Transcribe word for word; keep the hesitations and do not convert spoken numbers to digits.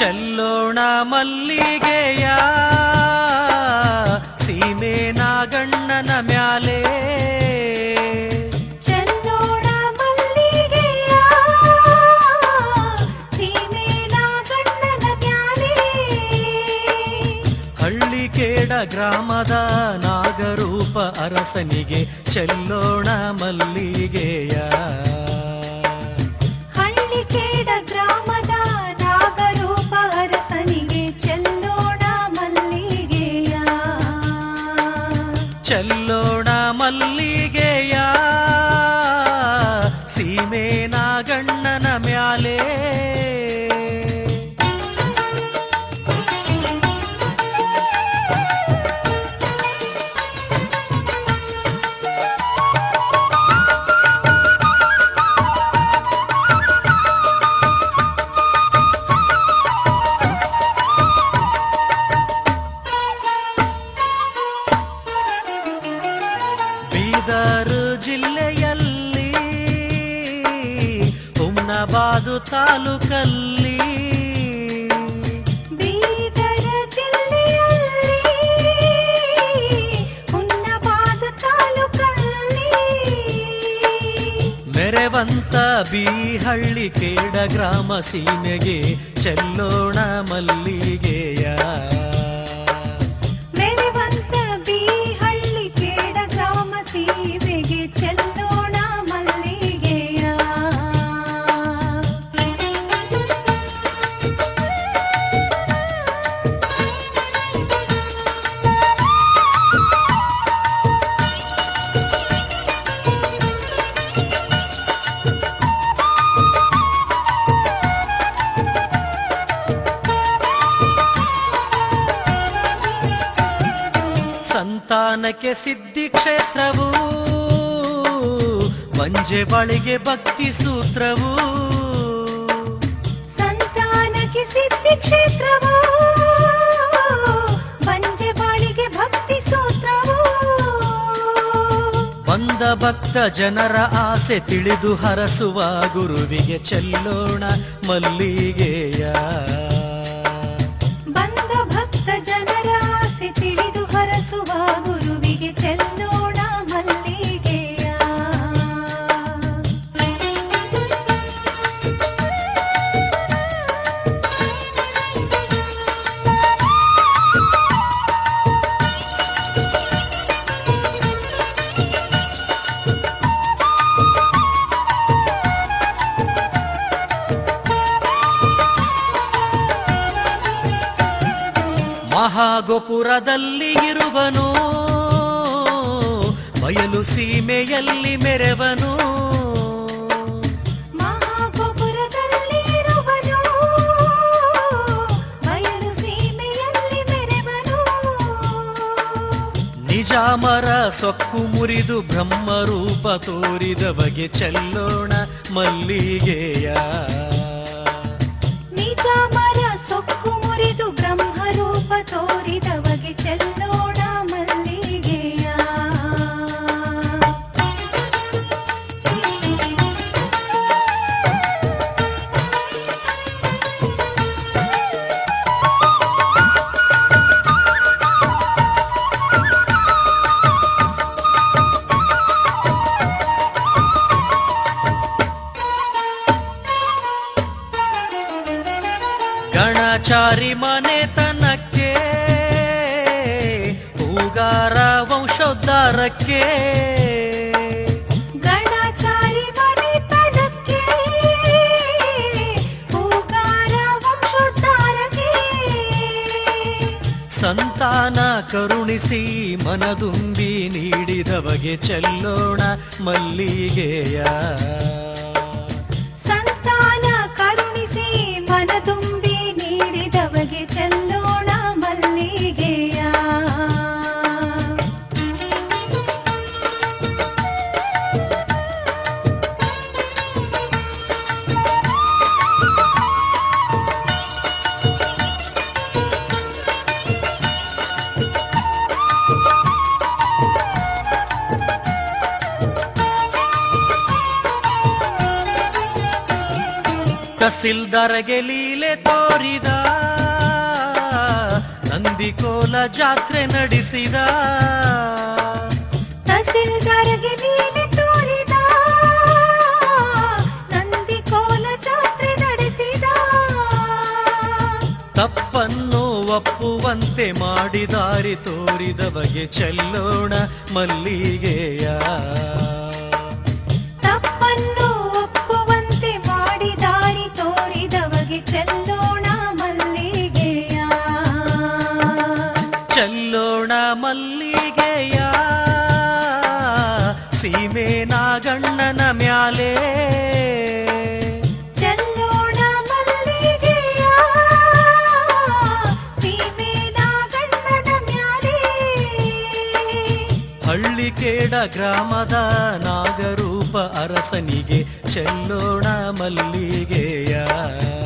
ಚೆಲ್ಲೋಣ ಮಲ್ಲಿಗೆಯ ಸೀಮೆ ನಾಗಣ್ಣನ ಮ್ಯಾಲೆ ಚೆಲ್ಲೋಣ ಮಲ್ಲಿಗೆಯ ಸೀಮೆ ನಾಗಣ್ಣನ ಮ್ಯಾಲೆ ಹಳ್ಳಿ ಕೇಡ ಗ್ರಾಮದ ನಾಗರೂಪ ಅರಸನಿಗೆ ಚೆಲ್ಲೋಣ ಮಲ್ಲಿಗೆಯ ಹಳ್ಳಿ ಕೇಡ ಗ್ರಾಮದ ನಾಗರೂಪ ಅರಸನಿಗೆ ಚೆಲ್ಲೋಣ ಮಲ್ಲಿಗೆಯ ಚೆಲ್ಲೋಣ ಮಲ್ಲಿಗೆಯ ಸೀಮೆ ನಾಗಣ್ಣನ ಮ್ಯಾಲೆ ಜಿಲ್ಲೆಯಲ್ಲಿ ಹುಮ್ನಾಬಾದು ತಾಲೂಕಲ್ಲಿ ಬೀದರ ಜಿಲ್ಲೆಯಲ್ಲಿ ಹುಮ್ನಾಬಾದು ತಾಲೂಕಲ್ಲಿ ಮೆರೆವಂತ ಬೀಹಳ್ಳಿ ಕೇಡ ಗ್ರಾಮ ಸೀಮೆಗೆ ಚೆಲ್ಲೋಣ ಮಲ್ಲಿಗೆಯ ಮೆರೆವಂತ ಬೀಹಳ್ಳಿ ಕೇಡ ಗ್ರಾಮ ಸೀಮೆಗೆ ಚೆಲ್ಲೋಣ ಮಲ್ಲಿಗೆಯ ಸಂತಾನಕ್ಕೆ ಸಿದ್ಧಿ ಕ್ಷೇತ್ರವು ಮಂಜೆ ಬಳಿಗೆ ಭಕ್ತಿ ಸೂತ್ರವು ಸಂತಾನಕ್ಕೆ ಸಿದ್ಧಿ ಕ್ಷೇತ್ರವು ಮಂಜೆ ಬಾಳಿಗೆ ಭಕ್ತಿ ಸೂತ್ರವು ಬಂದ ಭಕ್ತ ಜನರ ಆಸೆ ತಿಳಿದು ಹರಸುವ ಗುರುವಿಗೆ ಚೆಲ್ಲೋಣ ಮಲ್ಲಿಗೆಯ ಬಂದ ಭಕ್ತ ಜನರ ಆಸೆ ತಿಳಿದು ಹರಸುವ ಗುರುವಿಗೆ ಚೆಲ್ಲೋಣ ಮಲ್ಲಿಗೆಯ ಮಹಾಗೋಪುರದಲ್ಲಿ ಇರುವನು ಬಯಲು ಸೀಮೆಯಲ್ಲಿ ಮೆರೆವನು ಮಹಾಗೋಪುರದಲ್ಲಿ ಇರುವನು ಬಯಲು ಸೀಮೆಯಲ್ಲಿ ಮೆರೆವನು ನಿಜಾಮರ ಸೊಕ್ಕು ಮುರಿದು ಬ್ರಹ್ಮರೂಪ ತೋರಿದ ಬಗೆ ಚೆಲ್ಲೋಣ ಮಲ್ಲಿಗೆಯ ನಿಜಾಮರ ಸೊಕ್ಕು ಮುರಿದು ಬ್ರಹ್ಮರೂಪ ತೋರಿದವಗೆ ಚೆಲ್ಲೋಣ ಮಲ್ಲಿಗೆಯ ಗಣಚಾರಿ ಮನೆತನಕ್ಕೆ ಹೂಗಾರ ವಂಶೋದ್ಧಾರಕ್ಕೆ ಗಣಚಾರಿ ಮನೆತನಕ್ಕೆ ಹೂಗಾರ ವಂಶೋದ್ಧಾರಕ್ಕೆ ಸಂತಾನ ಕರುಣಿಸಿ ಮನದುಂಬಿ ನೀಡಿದವಗೆ ಚೆಲ್ಲೋಣ ಮಲ್ಲಿಗೆಯ ಸಂತಾನ ಕರುಣಿಸಿ ಮನದುಂಬಿ ನೀಡಿದವಗೆ ಚೆಲ್ಲೋಣ ಮಲ್ಲಿಗೆಯ ತಹಸೀಲ್ದಾರಗೆ ಲೀಲೆ ತೋರಿದ ನಂದಿಕೋಲ ಜಾತ್ರೆ ನಡೆಸಿದ ತಹಸೀಲ್ದಾರಗೆ ಲೀಲೆ ತೋರಿದ ನಂದಿಕೋಲ ಜಾತ್ರೆ ನಡೆಸಿದ ತಪ್ಪನ್ನು ಒಪ್ಪುವಂತೆ ಮಾಡಿ ದಾರಿ ತೋರಿದ ಬಗೆ ಚೆಲ್ಲೋಣ ಮಲ್ಲಿಗೆಯ ತಪ್ಪನ್ನು ಒಪ್ಪುವಂತೆ ಮಾಡಿ ದಾರಿ ತೋರಿದ ಬಗೆ ಚೆಲ್ಲೋಣ ಮಲ್ಲಿಗೆಯ ಚೆಲ್ಲೋಣ ಮಲ್ಲಿಗೆಯ ಸೀಮೆ ನಾಗಣ್ಣನ ಮ್ಯಾಲೆ ಚೆಲ್ಲೋಣ ಮಲ್ಲಿಗೆಯ ಸೀಮೆ ನಾಗಣ್ಣನ ಮ್ಯಾಲೆ ಹಳ್ಳಿಕೇಡ ಗ್ರಾಮದ ನಾಗರೂಪ ಅರಸನಿಗೆ ಚೆಲ್ಲೋಣ ಮಲ್ಲಿಗೆಯ